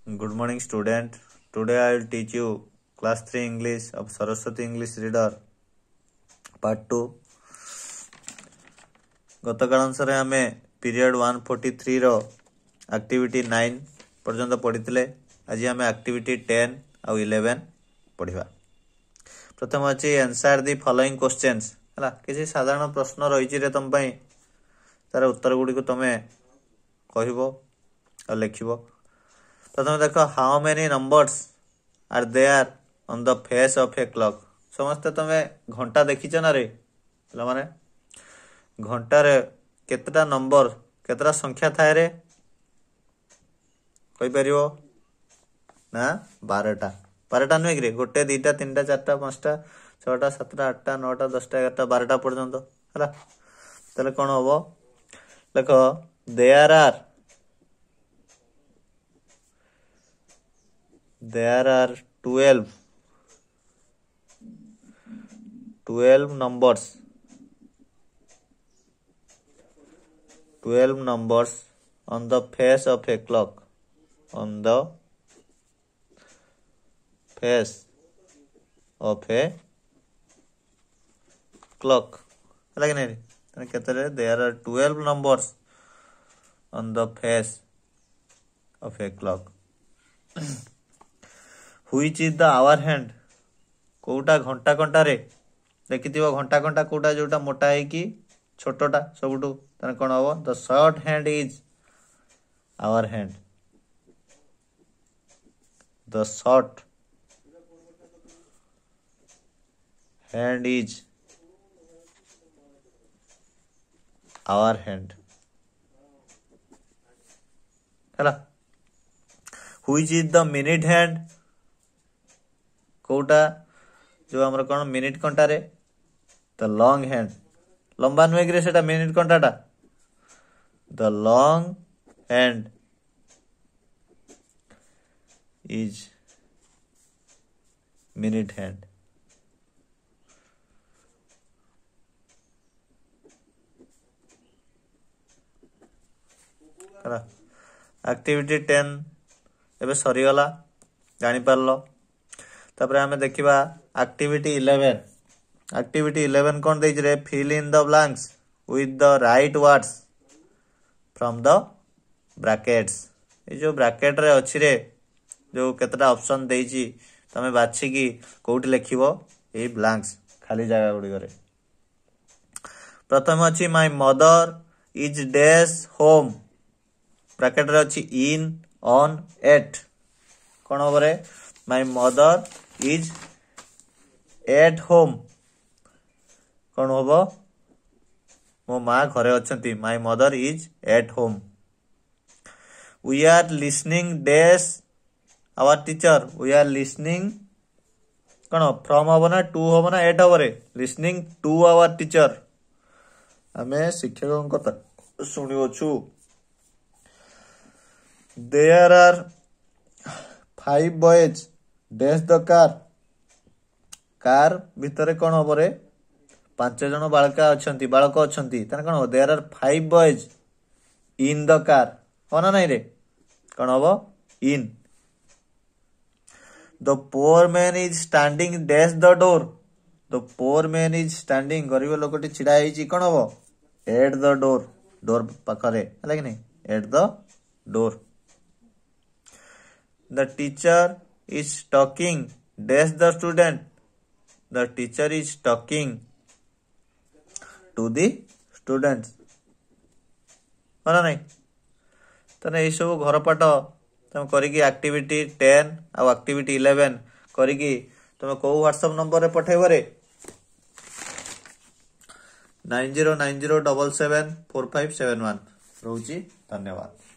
Good morning, student. Today I will teach you class 3 English of Saraswati English Reader part 2. गतकाल अनुसार आम period 143 रो activity 9 पर्यंत पढ़ी आज आम एक्टिविटी 10 आउ 11 पढ़ा। प्रथम अच्छी आंसर दी फॉलोइंग क्वेश्चंस है किसी साधारण प्रश्न रही तुम तार उत्तर गुड़ी को तुम्हें कह लिख। प्रथम देख how many numbers are there on the face of a clock. समस्ते तुम्हें घंटा देखीच ना रे माने घंटार केतटा नंबर केतटा संख्या थाए रे कहि परियो ना 12टा 12टा नुहे कि 1 2 3 4 5 6 7 8 9 10 11 12टा पर्यंत है। ताले कौन हम देख there are 12 numbers 12 numbers on the face of a clock on the face of a clock लगे नहीं कहते there are 12 numbers on the face of a clock which is the hour hand Kota घंटा घंटा रे देखि घंटा घंटा कोटा जोटा मोटा है कि छोटटा सबुठू ताने कोन हो the short hand is hour hand the short hand is hour hand हैला which is the minute hand कोटा जो हमर कोन मिनिट कंटा रे द लॉन्ग हैंड लंबा नुहे कि सेटा मिनिट कंटाटा the long hand is minute hand. Activity 10 एबे सरीगला जानी पारलो। तापर हमें देखिबा एक्टिविटी 11। एक्टिविटी 11 कौन देइछ रे fill in the blanks with the right words from the brackets. ये जो ब्रैकेट रे अछि रे जो केतटा ऑप्शन देइछि तमे बाछि कि कोठी लिखिबो ए ब्लैंक्स खाली जगह गुडी करे। प्रथम अछि my mother is dash home bracket रे अछि इन ऑन एट कौन हो रे my mother is at home कौन हम मो माँ घरे अच्छी my mother is at home. We are listening dash our teacher we are listening कौन फ्रॉम हम ना टू हम ना एट हम रे लिसनिंग टू आवर टीचर आमे शिक्षक कथा शुणुछु। There are 5 boys dash the car car भितर कौन हम रे 5 जन बालका अच्छी बालक अच्छी कौन हम there are 5 boys in the car हो ना नहीं रे कौन हम in. The poor man is standing dash the door the poor man is standing गरीब लोकटी छिड़ा होइछि कौन हम एट द डोर डोर पाखरे है कि नहीं at the door. The teacher is talking dash the student the teacher is talking to the students माना नहीं तने ये सब घर पाठ तुम करिकी एक्टिविटी 10 आ एक्टिविटी 11 करिकी तुम को व्हाट्सएप नंबर रे पठेबो रे 9090774571 रहउची। धन्यवाद।